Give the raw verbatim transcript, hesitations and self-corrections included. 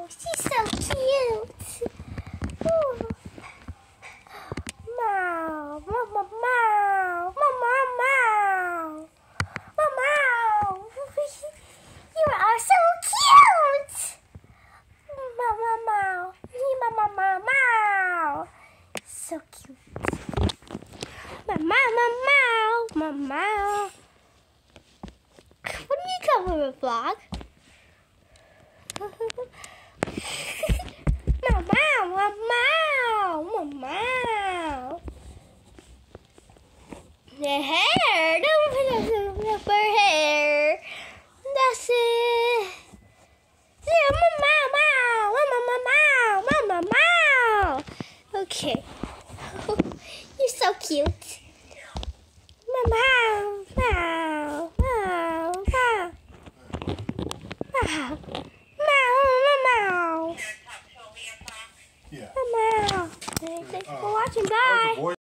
Wow, she's so cute. Ooh. Meow, mama, meow, mama, meow, mama. You are so cute. Mama, meow, mama, mama, meow. So cute. Mama, meow, mama. What do you come from a vlog? Meow, meow, meow, meow. The hair, don't put up her hair. That's it. Yeah, meow, meow, meow, meow, meow, meow. Okay. You're so cute. Meow, meow, meow, meow, meow. Meow. Yeah. Meow. Thanks for watching. Bye.